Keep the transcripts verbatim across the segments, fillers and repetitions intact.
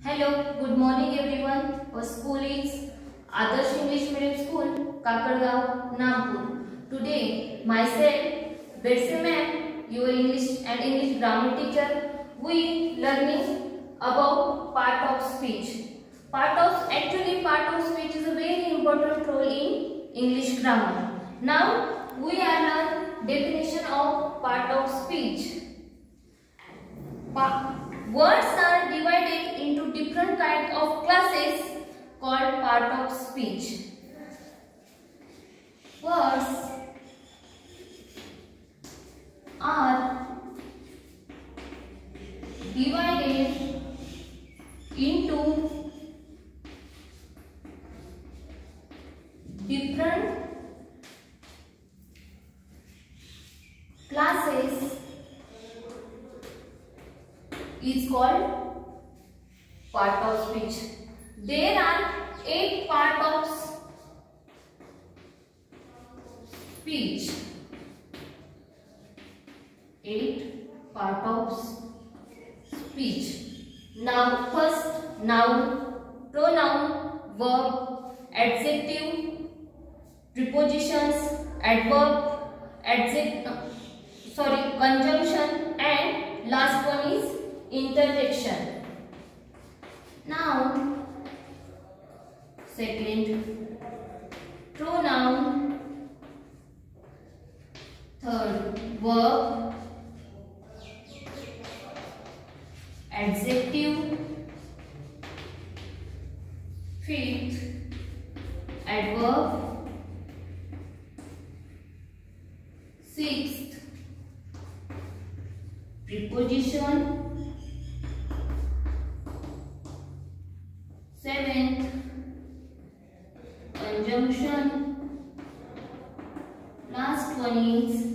Hello, good morning everyone. Our school is Adarsh English Medium School, Kakargaon, Nagpur. Today, myself, Betsy ma'am, your English and English grammar teacher, we learning about part of speech. Part of actually part of speech is a very important role in English grammar. Now, we are learn definition of part of speech. Pa Words are divided into different kinds of classes called part of speech. Words are divided into different classes is called part of speech. There are eight parts of speech. Eight parts of speech. Now, first noun, pronoun, verb, adjective, prepositions, adverb, adjective, sorry, conjunction, and last one is interjection. Now, second, pronoun, third, verb, adjective, fifth, adverb, sixth, preposition, seventh, conjunction, last one is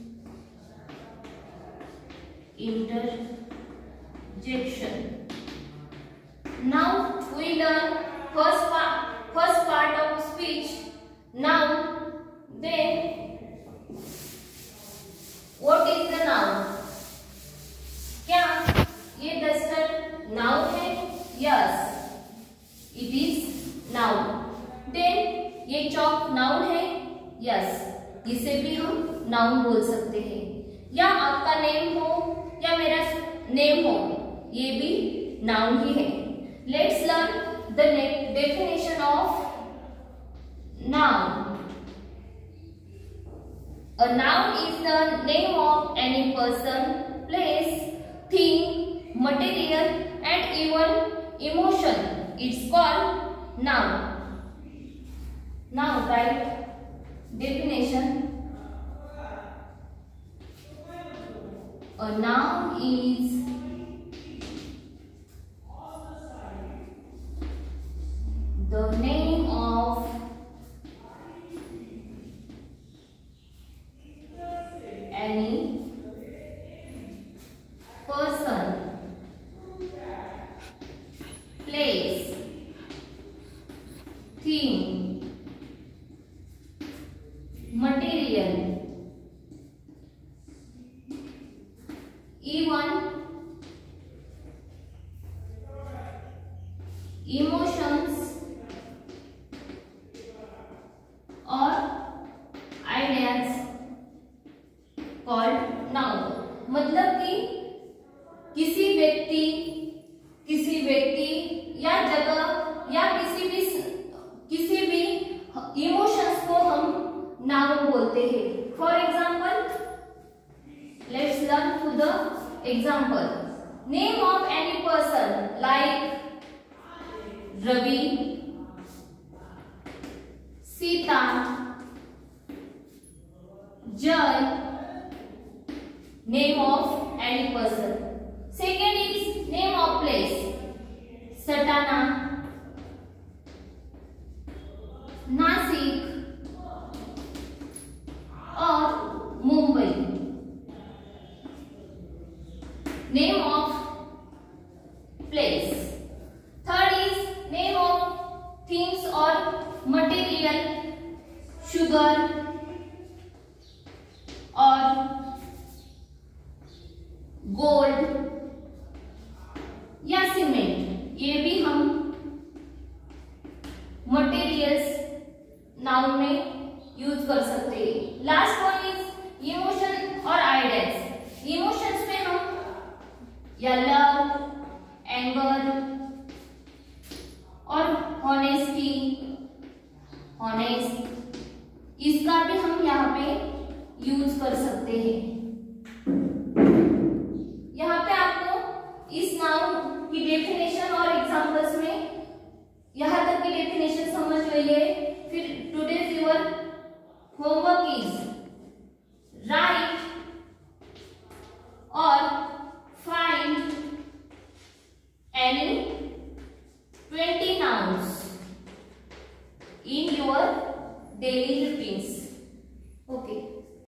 interjection. Now we learn first part, first part of speech. Noun. Then what is the noun? क्या ये duster noun है? Yes, it is noun. Then ये chalk noun है? Yes, इसे भी हम noun बोल सकते हैं. या आपका नेम हो या मेरा नेम हो, ये भी नाउन ही है. Let's learn the definition of noun. A noun is the name of any person, place, thing, material, and even emotion. It's called noun. Now write definition. A noun is the name of any person, place, thing, material, even emotions or ideas called noun. मतलब कि किसी व्यक्ति किसी व्यक्ति या जगह या किसी भी किसी भी इमोशंस को हम नाउन बोलते हैं. For example, let's learn to the example. Name of any person like Ravi, Sita, Jay. Name of any person. Second is name of place. Satana, Nasik or Mumbai. Name of place. Third is name of things or material. Sugar or gold या cement, ये भी या love, anger और honesty, honest, इसका भी हम यहाँ पे यूज कर सकते हैं।